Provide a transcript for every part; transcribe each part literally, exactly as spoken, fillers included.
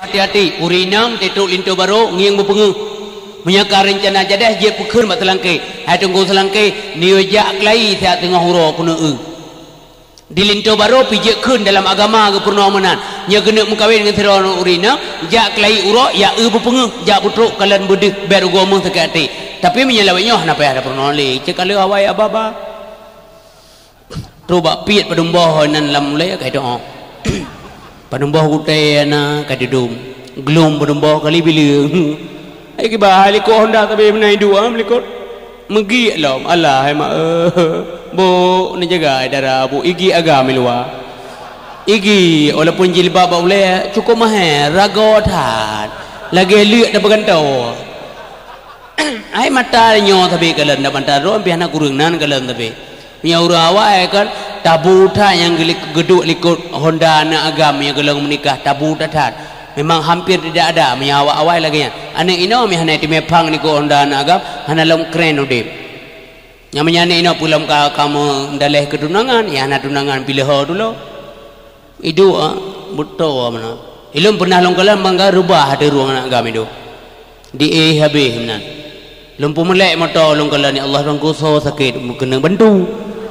hati-hati urinang tetuk lintu baru ngiang berpengu menyakar rencana jadah je pukul mak selangkai hai tunggu selangkai niwajak kelai tiap tengah huruf kuna e di lintu baru pijak kun dalam agama ke pernomanan nya kena mengkawin dengan terang urina jak kelai urok ya e berpengu jak putruk kalian bedih biar agama sekati tapi menyelawainya kenapa ada pernoleh cekala awai ababa Ruba piat padumbah nan lam mulai kai doa. Padumbah kutai na kai dudum. Glum padumbah kali bila. Ai ki ba li ko Honda tabe menai dua beli ko. Megi lam Allah hai ma bo ni jaga dara bu igi agam luar. Igi walaupun jilbab boleh cukup mahal raga than. Lagi liuk dah bergantau. Ai mata nyo tabe kalan dah bantar ro piana kurung nan kalan tabe. Nyaura awak kan tabu tha yang gelik geduk likut Honda anak agam yang gelang menikah tabu tathat memang hampir tidak ada menyawak awak lagi nya anak ino mi hanai time phang ni ko Honda anak agam hana lom keren udip yang menyane ino pulam ka kamu daleh ketunangan ya anak tunangan pilih dulu itu ah buto mana ilum pernah long kalan bangga rubah ada ruang anak agam itu di eh habis menan lumpu melek motor long kalan ni Allah rangku so sakit kena bantu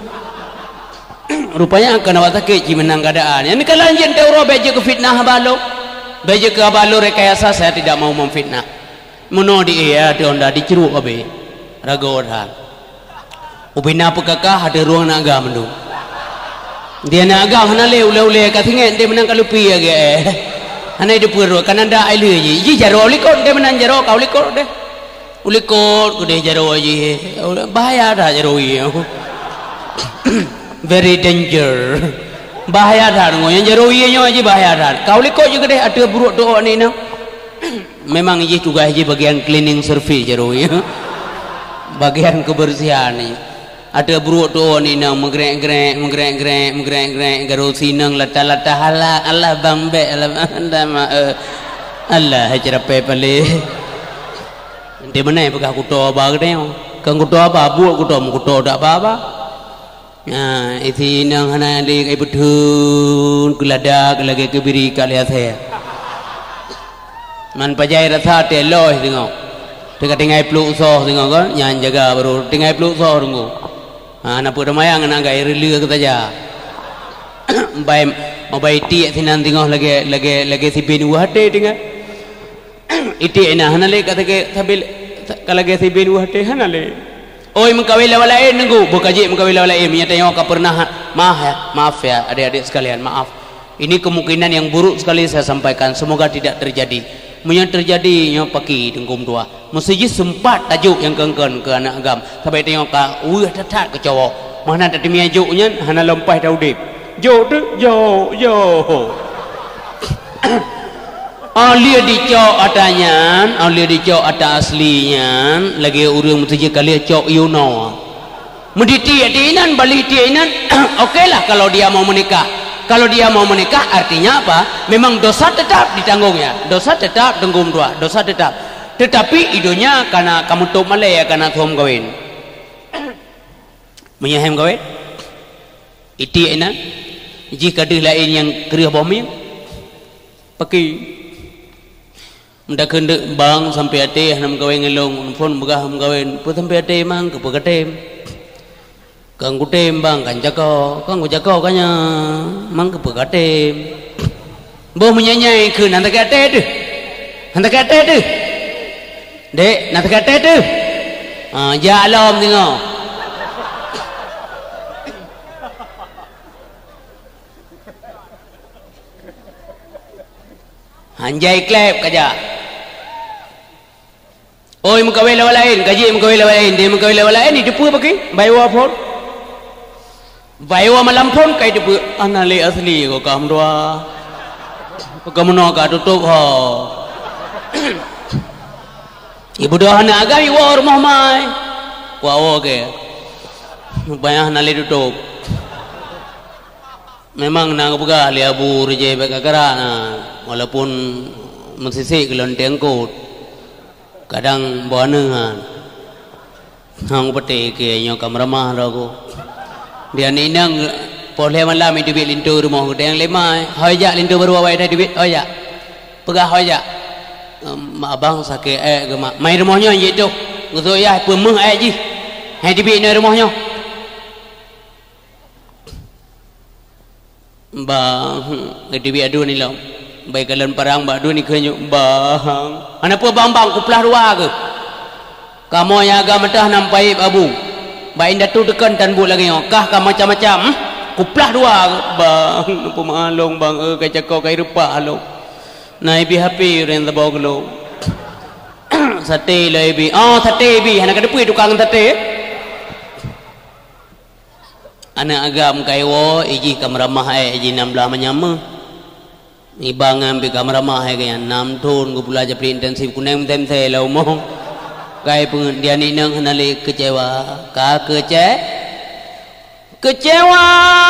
rupanya akan awak sakit ji menang keadaan yang ni kalau anjing teuro beje ke fitnah balo beje ke balo rekayasa saya tidak mau memfitnah mono di ya di Honda diceruk abe raga odhan ubina pekakah ada ruang nak agam tu dia nak agam hana le ule-ule kat singet dia menang kalupi age hana dia puru kan anda aile ji ji jaro likot dia menang jaro kau likot deh ulikot ku deh jaro ji bahaya dah jaro ye very danger bahaya dah ngoy yang jaro ye nyo aja bahaya dah kau likot juga deh ada buruk doa ni nak memang ye juga je bagian cleaning service jaro ye bagian kebersihan ni ada buruk doa ni nak megrek-grek megrek-grek megrek-grek garo sinang lata-lata halak Allah bambe Allah ma Allah hajrape pale dia mana pegah kuto ba gede kan kuto apa buat kuto mu kuto dak apa-apa nah isi nang hana di kai bedun geladak lagi kebiri kalian saya man pajai rasa teloh tengok dekat tinggai peluk soh tengok kan nyan jaga baru tinggai peluk soh tunggu ha nak pu mayang nak gai rela kita aja bai bai ti sinan tengok lagi lagi lagi si benu hate tengok iti ina hana le kata ke sabil kalau lagi si benu hate hana le oi mengkawin lawan lain nunggu bukaji mengkawin lawan lain menyata yang kau pernah maaf ya maaf ya adik-adik sekalian maaf ini kemungkinan yang buruk sekali saya sampaikan semoga tidak terjadi menyang terjadi yang paki tengkum tua mesti sempat tajuk yang kengken ke anak agam sampai tengok ka uih tatat ke cowok mana tak demi ajuknya hana lempah daudip jo tu jo jo Alia dicok atanya, alia dicok atas aslinya, lagi urang mesti kali cok yuno. Menditi dinan balik dinan, okeylah kalau dia mau menikah. Kalau dia mau menikah artinya apa? Memang dosa tetap ditanggungnya, dosa tetap tanggung dua, dosa tetap. Tetapi idonya karena kamu tok malaya karena tuam kawin. Menyahem kawin? Iti enak. Jika ada lain yang kerih bomi, pakai. Ndak kendek bang sampai ate hanam kawin ngelong phone begah ham kawin pu sampai ate mang ke pegatem kang kutem bang kan jako kang jako kanya mang ke pegatem bo menyanyai ke nanti ate tu nanti ate tu dek nanti ate tu ah ja alam tengok anjay klep kaja oi mengkawin lawan lain gaji mengkawin lawan lain dia mengkawin lawan lain ni depu bagi baywa phone baywa malam phone kai depu anale asli ko kam dua kamu no ka tutup ho ibu doa anak agak ibu rumah mai wow ke bayah nale tutup memang nang buka li abu reje bakara na walaupun mensisik kelenteng kot kadang bonengan hang pete ke nyo kamramah rago dia ni nang boleh malam itu bit lintu rumah gedeng lemai hoya lintu baru awai dah duit hoya pegah aja mak abang sakit eh ke mak main rumahnya je tu ngzo ya pemeh ai ji hai di bina rumahnya bang di bi adu ni lah baik kalian perang bak adu ni kenyo bang ana apa bang bang kuplah dua ke kamu yang agak mentah nampai abu baik datu tekan tan bu lagi kah ka macam-macam kuplah dua ke bang apa malong bang eh kaca kau kai rupa halong nai bi happy ren the boglo sate lai bi oh sate bi hana ka depi tukang sate ana agam kai wo iji kamramah ai iji nam la manyama ibang ambi kamramah ai kan nam thon ku pula japri intensif kuneng tem the lo mo kai pun dia ni nang hanale kecewa ka kece kecewa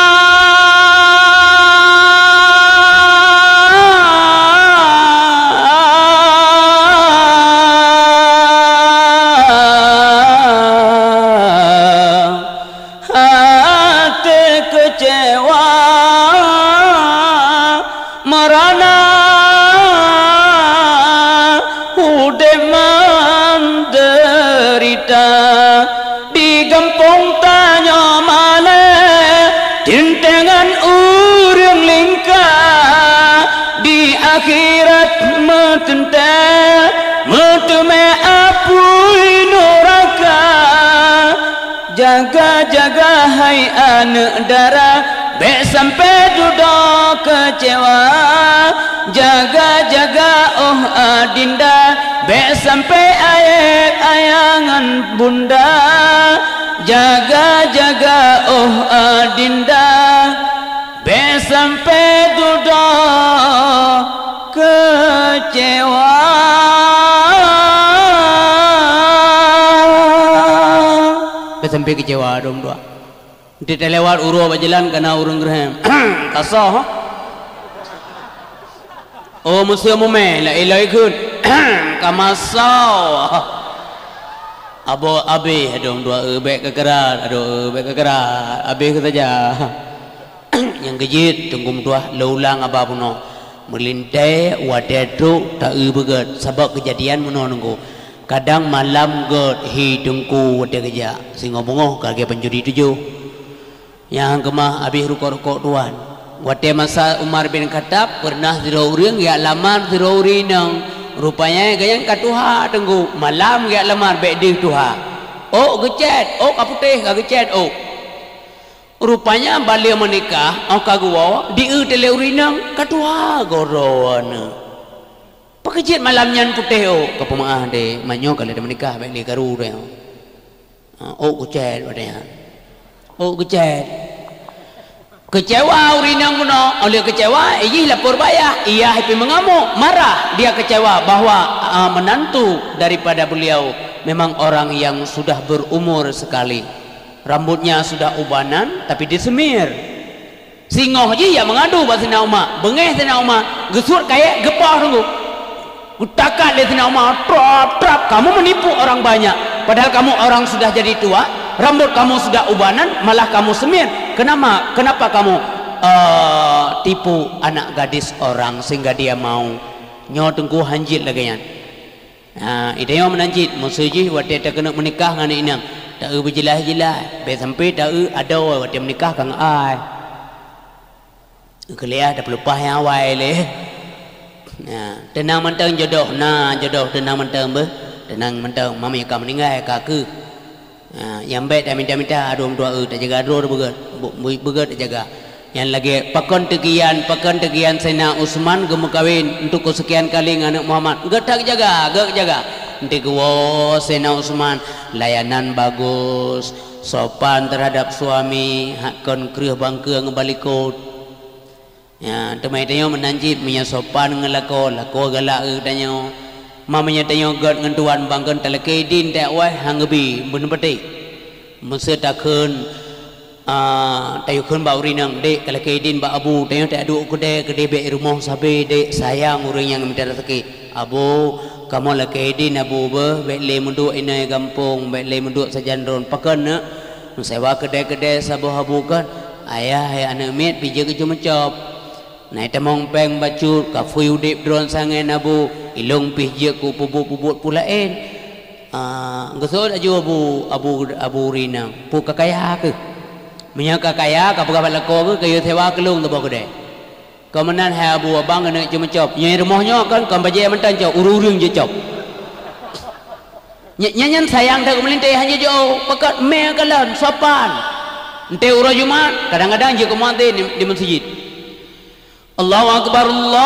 hati kecewa marana udah menderita di kampung tanya mana tintengan urang lingka di akhirat metente meteme apui neraka jaga-jaga hai anak darah be sampai duduk kecewa jaga-jaga oh adinda be sampai ayat ayangan bunda jaga-jaga oh adinda be sampai duduk kecewa be sampai kecewa dong dua di lewat uru berjalan kena urung gerem kasah oh musuh mume la ilai kun kamasau abo abe dong dua ebek kekerat aduh ebek kekerat abe ke saja yang kejit tunggu dua laulang apa puno melintai wadedu tak begat sebab kejadian puno nunggu kadang malam god hidungku wade kerja sehingga bungo kage penjudi tujuh yang kemah habis rukuk-rukuk tuan wate masa Umar bin Khattab pernah dirauring ya lamar dirauring nang rupanya gayang katuha tunggu malam ya lamar bedih tuha oh gecet oh kaputih ka gecet oh rupanya balik menikah oh kagua diu teleuring nang katuha goroana pakecet malamnya putih oh kapemaah de manyo kali de menikah balik karu de oh gecet wadanya oh kecet kecewa urinang puno oleh kecewa iji lapor bayah ia happy mengamuk marah dia kecewa bahwa uh, menantu daripada beliau memang orang yang sudah berumur sekali rambutnya sudah ubanan tapi disemir singoh je ya mengadu bahasa Sina Umar bengeh Sina Umar gesur kayak gepah tunggu utakat le Sina Umar trap trap kamu menipu orang banyak padahal kamu orang sudah jadi tua rambut kamu sudah ubanan malah kamu semir kenapa kenapa kamu uh, tipu anak gadis orang sehingga dia mau nyo tengku hanjit lagi yan ha ide yo menanjit musuji wate tak kena menikah dengan inang tak u berjelas-jelas be sampai tak u ada wate menikah kang ai kelia dah pelupah yang awal le ha tenang mentang jodoh nah jodoh tenang mentang be tenang mentang mami ka meninggal kaku ha, yang baik dah minta-minta adum doa tak jaga adum begat begat jaga yang lagi pakon tegian pakon tegian Sayyidina Utsman gemu kawin untuk kesekian kali dengan anak Muhammad gak tak jaga gak jaga nanti gua Sayyidina Utsman layanan bagus sopan terhadap suami hakon kriuh bangke ngebalikut ya temai tanyo menanjit punya sopan ngelako lako galak tanyo mamanya tanyo god ngentuan bangken teleke din tak wah hanggebi mun peti mese takun ah tayo kun bauri nang dek teleke din ba abu tayo tak adu gede gede be rumah sabe dek sayang urang yang minta rezeki abu kamu leke din abu be be le mundu inai kampung be le mundu sajandron paken ne sewa gede-gede sabuh abu kan ayah ayah anak mit pije ke cuma cop Nai temong peng bacut ka fuyudip dron sangen abu ilong pihje ku pubut-pubut pulaen. Ah ngesod aju abu abu abu rina pu kakaya ke. Menya kakaya ka pegawai lako ke kayu sewa kelung tu bok de. Kemenan hai abu abang kena cuma cop. Nyai rumahnya kan kan baje mentan cop ururung je cop. Nyanyan sayang tak melintai hanya jauh pekat me kalan sopan. Ente urang Jumat kadang-kadang je kemuate di, di masjid. Allahu akbar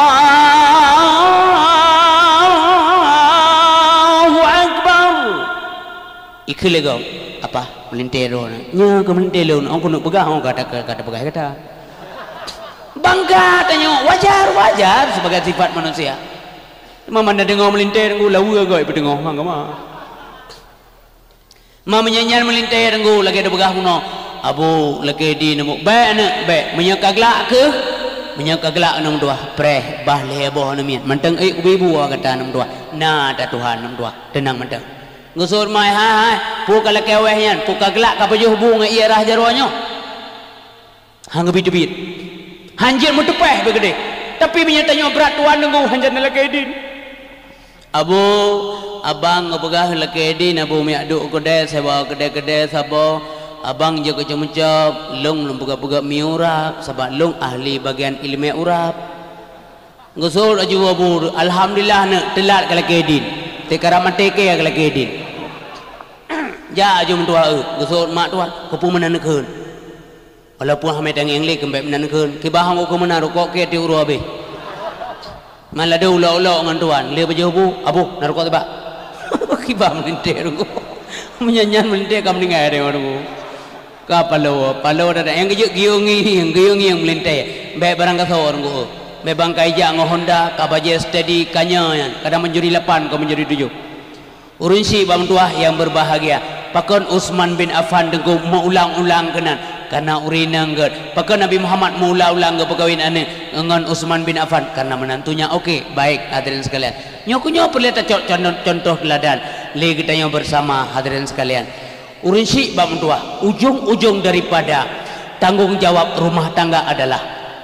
Allahu akbar. Ikhlas kau apa melintai ron. Nya ke melintai ron ang kuno pegang kata kata pegang kata. Bangga tanya wajar wajar sebagai sifat manusia. Mama nak dengar melintai dengar lawu agak ibu dengar mangga mah. Mama nyanyian melintai dengar lagi ada begah kuno. Abu lagi di nemu baik anak baik menyangka gelak ke menyangka gelak enam dua preh bah leboh namian menteng eh ibu kata enam dua nah ada Tuhan enam dua tenang menteng ngusur mai hai hai pu kalau kewehnya pu kagelak kapajuh bunga iya rah jarwanya hang bit-bit hanjir mutepeh begede tapi menyatanya berat tuan nunggu hanjir lagi edin abu abang ngepegah lagi edin abu miaduk kedai sewa kedai-kedai sabo abang jaga cemucap long long buka-buka miurap sebab long ahli bagian ilmu urap ngusul aju abu alhamdulillah nak telat kalau kedin tekara mateke kalau kedin ja aju mentua ngusul mak tuan kepu menanekun walaupun hamai tang yang lek kembali menanekun kibahang aku menaruh kok ke ti uru abe malah ada ulau-ulau ngan tuan le baju abu abu naruh kok tiba kibah meninte rungu menyanyian meninte kam ningai de rungu ka palo palo ada yang gejuk giungi yang giungi yang melintai be barang ka sor rungu be bangkai ja ngo Honda ka baje steady kanya kadang menjadi lapan ka menjadi tujuh urun si bang tuah yang berbahagia pakon Utsman bin Affan dengku mengulang-ulang kenan karena urina ngget pakon Nabi Muhammad mengulang-ulang ke pegawin ane ngan Utsman bin Affan karena menantunya okey baik hadirin sekalian nyokunyo perlu contoh contoh teladan le kita yang bersama hadirin sekalian urun si bang tuah ujung-ujung daripada tanggung jawab rumah tangga adalah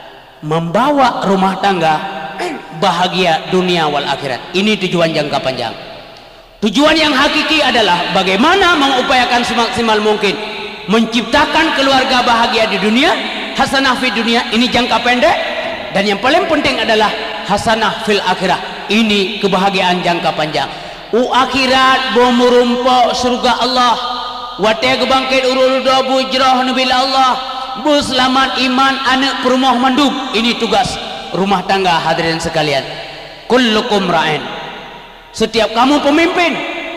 membawa rumah tangga bahagia dunia wal akhirat. Ini tujuan jangka panjang. Tujuan yang hakiki adalah bagaimana mengupayakan semaksimal mungkin menciptakan keluarga bahagia di dunia, hasanah fi dunia, ini jangka pendek, dan yang paling penting adalah hasanah fil akhirah, ini kebahagiaan jangka panjang. U akhirat bomurumpo surga Allah, wate kebangkit urudu bujrah nabil Allah, bu selamat iman anak perumah mandub, ini tugas rumah tangga hadirin sekalian. Kullukum ra'in. Setiap kamu pemimpin,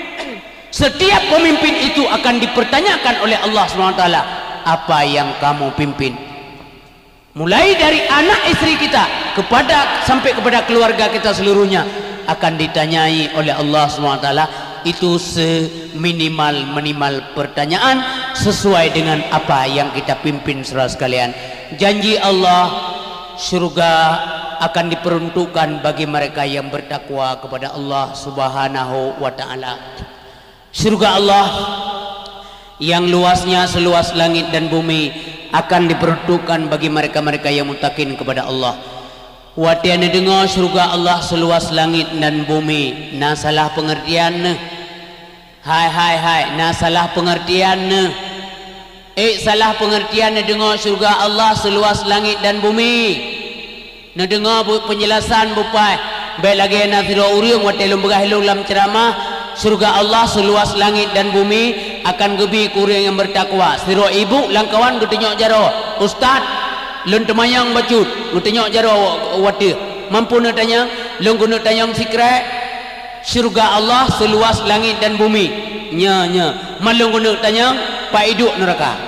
setiap pemimpin itu akan dipertanyakan oleh Allah subhanahu wa taala apa yang kamu pimpin, mulai dari anak istri kita kepada sampai kepada keluarga kita seluruhnya akan ditanyai oleh Allah subhanahu wa taala. Itu seminimal minimal pertanyaan sesuai dengan apa yang kita pimpin saudara sekalian. Janji Allah surga akan diperuntukkan bagi mereka yang bertakwa kepada Allah subhanahu wa ta'ala. Surga Allah yang luasnya seluas langit dan bumi akan diperuntukkan bagi mereka-mereka yang muttaqin kepada Allah. Watian dengar surga Allah seluas langit dan bumi, nah salah pengertian. Hai hai hai, nah salah pengertian. Eh salah pengertian dengar surga Allah seluas langit dan bumi. Nak dengar penjelasan bupai baik lagi nak sira uriung wate lumbegah dalam ceramah surga Allah seluas langit dan bumi akan gebi kuring yang bertakwa. Sira ibu langkawan getenyok jaro ustaz lun temayang bacut getenyok jaro wate mampu nak tanya lun guna tanyang sikret surga Allah seluas langit dan bumi nya nya malung guna tanyang paiduk neraka.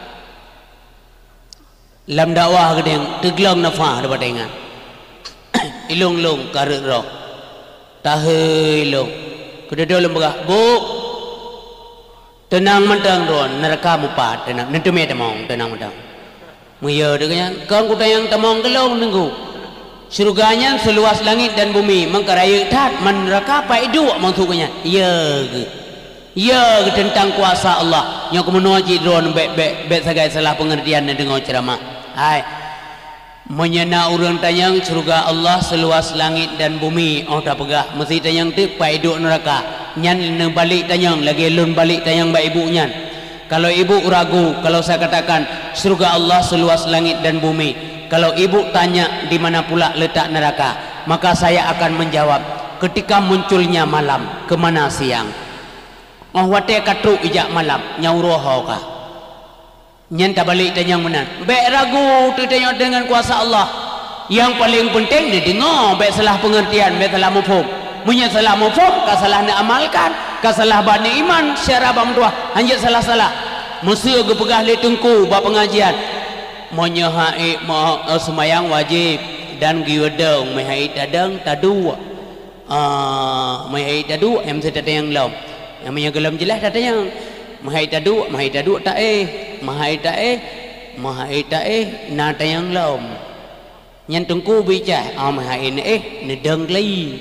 Lam dakwah gedeng teglong nafah dapat ingat ilung long karut roh tahe ilung kedua lembagah bu tenang mentang ron neraka mupat tenang nentu me temong tenang mentang muya dengan kang kuda yang temong gelong nunggu surganya seluas langit dan bumi mengkaraya tat man neraka apa itu maksudnya ya ke ya ke tentang kuasa Allah yang kemenuaji ron be be be sagai salah pengertian dengan ceramah. Hai menyena urang tayang surga Allah seluas langit dan bumi. Oh tak pegah mesti tayang tu pai duk neraka. Nyan ne balik tayang lagi lun balik tayang ba ibu nyan. Kalau ibu ragu kalau saya katakan surga Allah seluas langit dan bumi, kalau ibu tanya di mana pula letak neraka, maka saya akan menjawab ketika munculnya malam, ke mana siang. Oh wate katru ijak malam nyauroh ka. Nyan tak balik tanyang menan. Baik ragu tu tanya dengan kuasa Allah. Yang paling penting dia dengar baik salah pengertian, baik salah mafhum. Munya salah mafhum, ka salah nak amalkan, ka salah bani iman syara bang tua. Hanjat salah-salah. Mesti ge pegah le tengku ba pengajian. Munya haid mau semayang wajib dan giwedeng mai haid dadang tadu. Ah mai haid tadu em se tatayang lam. Yang punya gelam jelas datanya mahai tadu mahai tadu tak eh mahai tak eh mahai tak eh na tayang lom nyan tengku bica ah mahai ni eh ni deng lai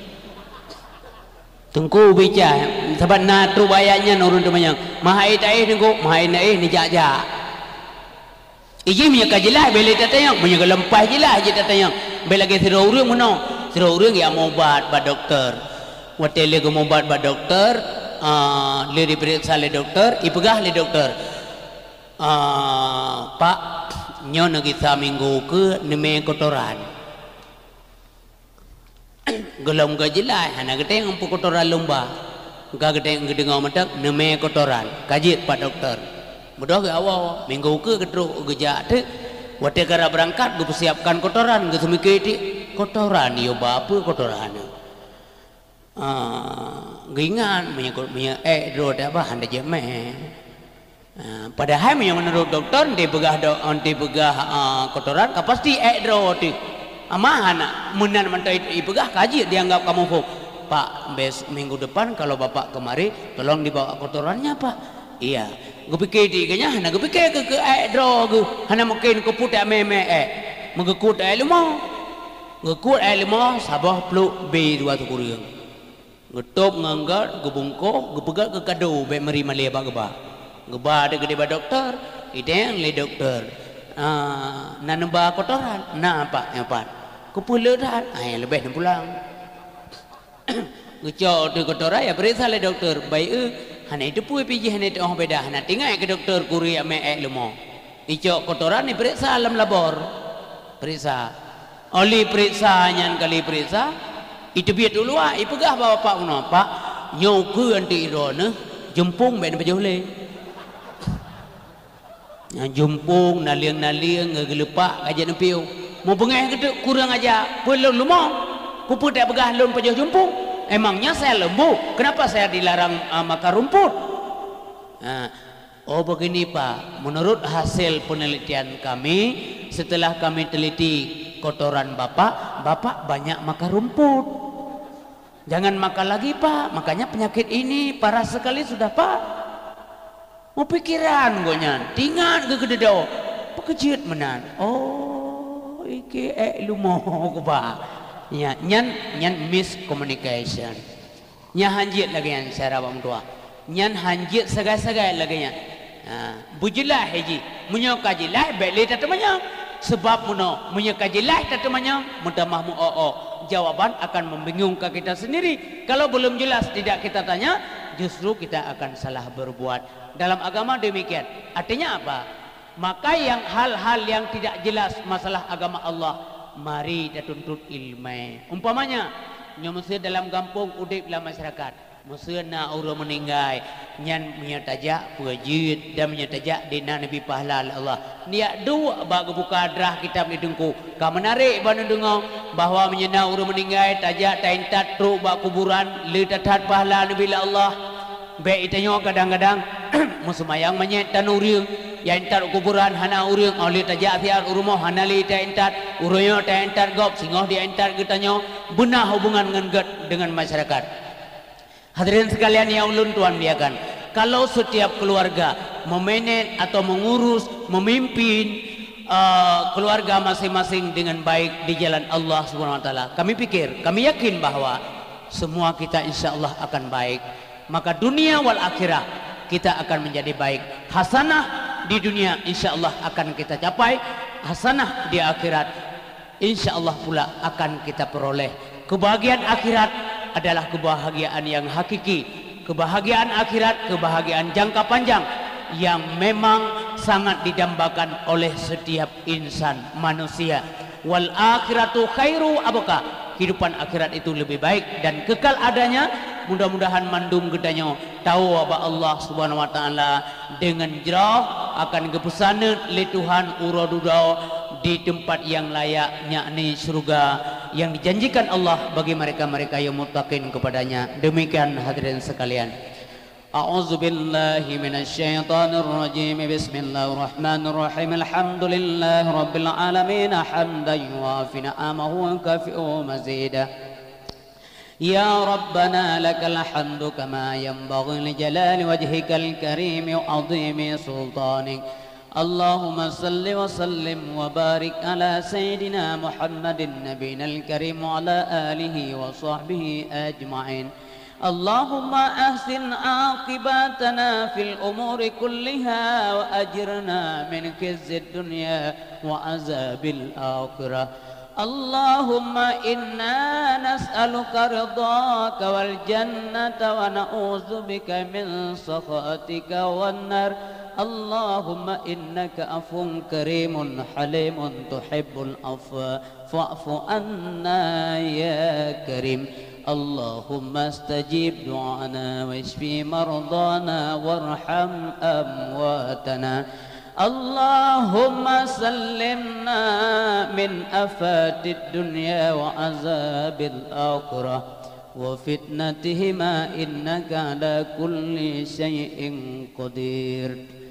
tengku bica sebab na tu bayanya nurun tu mayang mahai tak eh tengku mahai na eh ni jak-jak iji punya kajelah bela tatayang punya gelam pas jelas je tatayang bela lagi sira urang menong sira urang ya mobat ba doktor watele go mobat ba doktor. Uh, le diperiksa le doktor, ipegah le doktor. Uh, Pak, nyo nagi saminggu ke neme kotoran. Gelom ke jelas, hana gede ngumpu kotoran lomba. Ga gede ngedengau madak neme kotoran. Kaji Pak doktor. Mudah ke awal minggu ke gedruk gejak tu. Wate gara berangkat gue persiapkan kotoran, gue semikir di kotoran yo bapa kotoran. Uh, Geringan menyangkut punya eh road apa handa je meh. Uh, padahal yang menurut doktor dia pegah do dia pegah uh, kotoran ka pasti eh road tu. Amah munan mentai ipegah kaji dianggap kamu fuk. Pak bes minggu depan kalau bapak kemari tolong dibawa kotorannya Pak. Iya. Gue pikir di kanya hana gue pikir ke ke eh road gue. Hana mungkin ku put me me eh. Mengekut eh limo. Ngekut eh limo sabah peluk B dua tu kurang. Ngetop nganggat gebungko gepegat ke kado be meri malih ba geba geba de gede ba doktor ideng le doktor ah nanamba kotoran na apa yang pat kepuleuran ai lebih nan pulang ngecok tu kotoran ya periksa le doktor baik e hana itu pui piji hana tu orang beda hana tinggal ke doktor kuri ame ek lemo icok kotoran ni periksa alam labor periksa oli periksa nyan kali periksa itu biar dulu ah, ipegah bawa pak uno pak nyoku anti irona jempung ben baju le, jempung naliang naliang ngegelepak aja nempiu, mau pengen gitu kurang aja, belum lumong, kupu tak begah lom baju jempung, emangnya saya lembu, kenapa saya dilarang uh, makan rumput? Nah, oh begini pak, menurut hasil penelitian kami, setelah kami teliti kotoran bapak, bapak banyak makan rumput. Jangan makan lagi pak, makanya penyakit ini parah sekali sudah pak. Mau pikiran gonyan, tingan ke kededau, pekejut menan. Oh, iki eh lumo ko ba? Ya, nyan nyan miscommunication. Nya hanjit lagi yang saya rawang tua. Nyan hanjit sagai-sagai lagi nya. Ah, bujilah haji, munyo kajilah beli tatemanya. Sebab muno munyo kajilah tatemanya, mudah mahmu o o. Jawaban akan membingungkan kita sendiri. Kalau belum jelas tidak kita tanya, justru kita akan salah berbuat. Dalam agama demikian. Artinya apa? Maka yang hal-hal yang tidak jelas masalah agama Allah, mari kita tuntut ilmu. Umpamanya, nyomose dalam kampung udip dalam masyarakat. Musena orang meninggal, nyan menyatajak puajid dan menyatajak dina Nabi pahala Allah. Dia dua bagi buka drah kitab ni dengku. Kau menarik banu dengar bahawa menyena orang meninggal tajak taintat truk bak kuburan le tatat pahala Nabi Allah. Baik itanyo kadang-kadang musumayang menyet tanuriung yang entar kuburan hana uriung oleh tajak fiar urumo hana li taintat uruyo taintat gop singoh di entar getanyo benah hubungan dengan dengan masyarakat. Hadirin sekalian yang ulun tuan biarkan, kalau setiap keluarga memanage atau mengurus, memimpin uh, keluarga masing-masing dengan baik di jalan Allah Subhanahu Wa Taala, kami pikir, kami yakin bahawa semua kita insya Allah akan baik. Maka dunia wal akhirah kita akan menjadi baik. Hasanah di dunia insya Allah akan kita capai, hasanah di akhirat insya Allah pula akan kita peroleh. Kebahagiaan akhirat adalah kebahagiaan yang hakiki, kebahagiaan akhirat, kebahagiaan jangka panjang yang memang sangat didambakan oleh setiap insan manusia. Wal akhiratu khairu abqa, kehidupan akhirat itu lebih baik dan kekal adanya. Mudah-mudahan mandum gedanya tahu apa Allah Subhanahu wa taala dengan jerah akan kepesana le Tuhan uradudau di tempat yang layak, yakni surga yang dijanjikan Allah bagi mereka-mereka yang muttaqin kepadanya. Demikian hadirin sekalian. A'udzu billahi minasyaitonir rajim. Bismillahirrahmanirrahim. Alhamdulillahi rabbil alamin hamdan yuwafi ni'amahu wa kafi'u mazidah. يا ربنا لك الحمد كما ينبغي لجلال وجهك الكريم وعظيم سلطانك. اللهم صل وسلم وبارك على سيدنا محمد النبي الكريم وعلى آله وصحبه أجمعين. اللهم أحسن عاقبتنا في الأمور كلها وأجرنا من خزي الدنيا وعذاب الآخرة. اللهم إنا نسألك رضاك والجنة ونعوذ بك من سخطك والنار. اللهم إنك عفو كريم حليم تحب العفو فاعف عنا يا كريم. اللهم استجب دعانا واشفي مرضانا وارحم أمواتنا. اللهم سلمنا من آفات الدنيا وعذاب الآخرة وفتنتهما إنك على كل شيء قدير.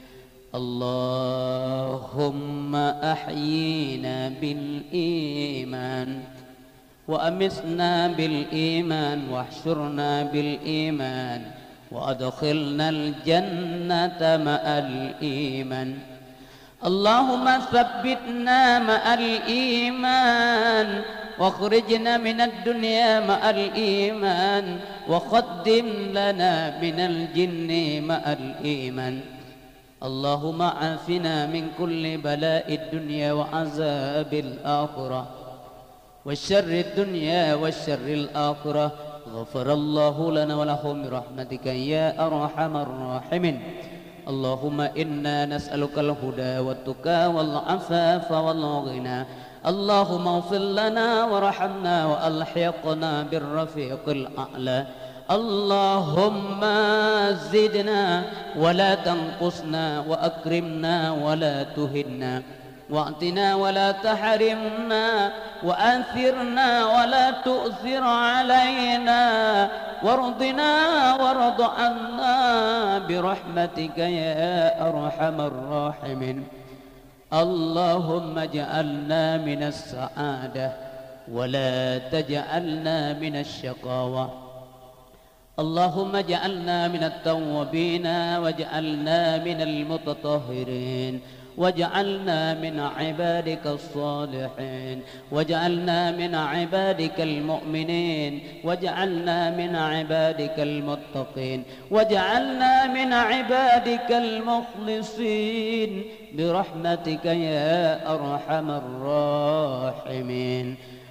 اللهم أحيينا بالإيمان وأمسنا بالإيمان واحشرنا بالإيمان وأدخلنا الجنة مع الإيمان. اللهم ثبتنا مع الإيمان واخرجنا من الدنيا مع الإيمان وقدم لنا من الجن مع الإيمان. اللهم عافنا من كل بلاء الدنيا وعذاب الآخرة والشر الدنيا والشر الآخرة. غفر الله لنا ولهم برحمتك يا أرحم الراحمين. اللهم إنا نسألك الهدى والتقى والعفاف والغنى. اللهم اغفر لنا وارحمنا وألحقنا بالرفيق الأعلى. اللهم زدنا ولا تنقصنا وأكرمنا ولا تهنا واعطنا ولا تحرمنا وأنثرنا ولا تؤثر علينا وارضنا وارض عنا برحمتك يا أرحم الراحمين. اللهم اجعلنا من السعادة ولا تجعلنا من الشقاوة. اللهم اجعلنا من التوابين واجعلنا من المتطهرين واجعلنا من عبادك الصالحين واجعلنا من عبادك المؤمنين واجعلنا من عبادك المتقين واجعلنا من عبادك المخلصين برحمتك يا أرحم الراحمين.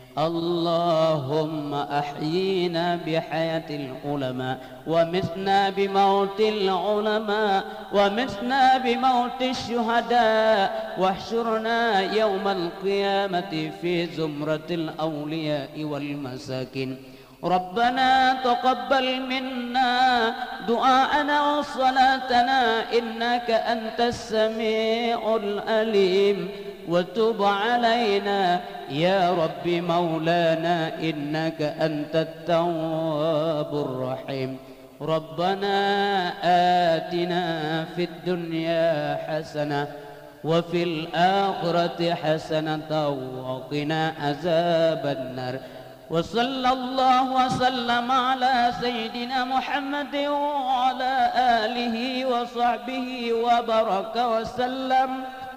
اللهم أحيينا بحياة العلماء ومتنا بموت العلماء ومتنا بموت الشهداء واحشرنا يوم القيامة في زمرة الأولياء والمساكين. ربنا تقبل منا دعاءنا وصلاتنا إنك أنت السميع العليم وتب علينا يا رب مولانا إنك أنت التواب الرحيم. ربنا آتنا في الدنيا حسنة وفي الآخرة حسنة وقنا عذاب النار. وصلى الله وسلم على سيدنا محمد وعلى آله وصحبه وبارك وسلم.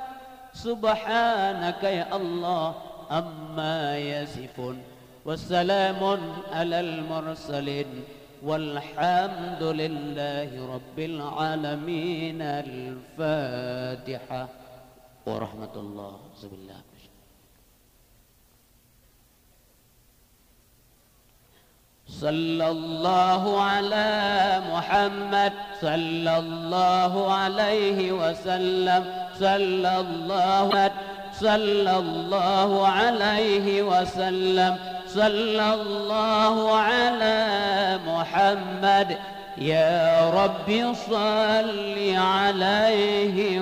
سبحانك يا الله عما يصفون والسلام على المرسلين والحمد لله رب العالمين. الفاتحة ورحمة الله. Sallallahu ala Muhammad sallallahu alaihi wasallam sallallahu sallallahu alaihi wasallam sallallahu ala Muhammad ya Rabbi salli alaihi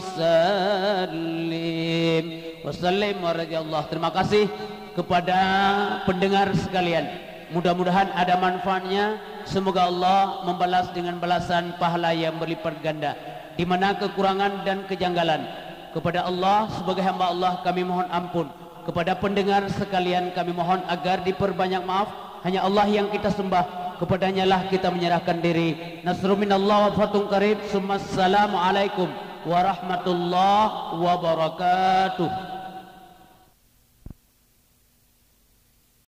wasallim wasallim wa radhiyallahu. Terima kasih kepada pendengar sekalian. Mudah-mudahan ada manfaatnya. Semoga Allah membalas dengan balasan pahala yang berlipat ganda. Di mana kekurangan dan kejanggalan, kepada Allah sebagai hamba Allah kami mohon ampun. Kepada pendengar sekalian kami mohon agar diperbanyak maaf. Hanya Allah yang kita sembah, kepadanya lah kita menyerahkan diri. Nasrun minallah wa fatun qarib. Assalamualaikum warahmatullahi wabarakatuh.